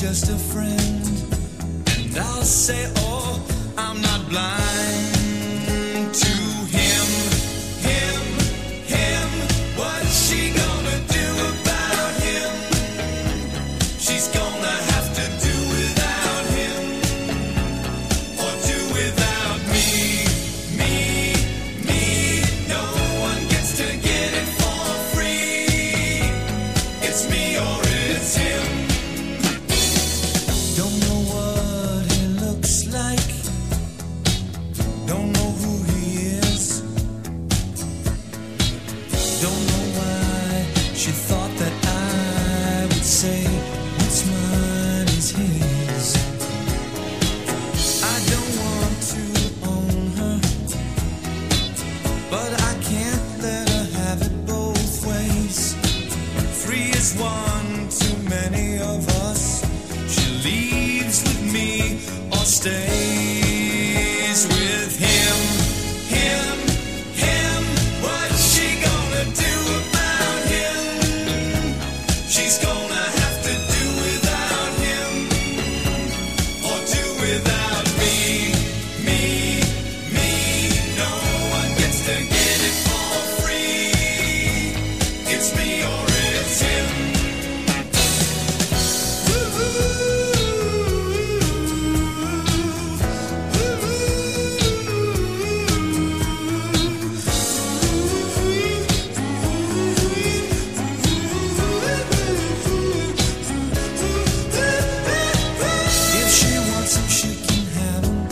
just a friend. And I'll say, oh, I'm not blind to him, him, him. What's she gonna do about him? She's gonna have to do without him, or do without me, me, me. No one gets to get it for free. It's me or it's him. Don't know what he looks like, don't know who he is, don't know why she thought that I would say what's mine is his. I don't want to own her, but I can't let her have it both ways. Free is one too many of us. She leaves with me or stays with him, him, him. What's she gonna do about him? She's gonna have to do without him, or do without me, me, me. No one gets to get it for free. It's me or it's him. If she wants him, she can have him,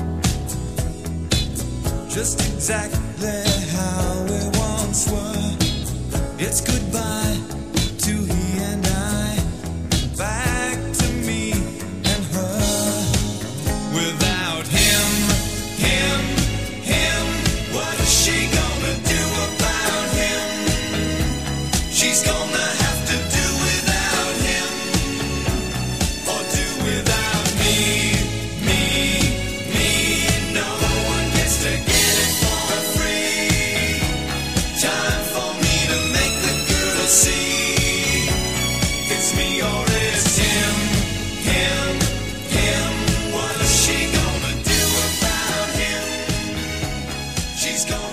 just exactly how we once were. It's goodbye to he and I, back to me and her. Without him, him, him. What's she gonna do about him? She's gonna have to do without him, or do without me, me, me. No one gets to get it for free. Time for me to make the girl see. It's me or it's him, him, him. What's she gonna do about him? She's gonna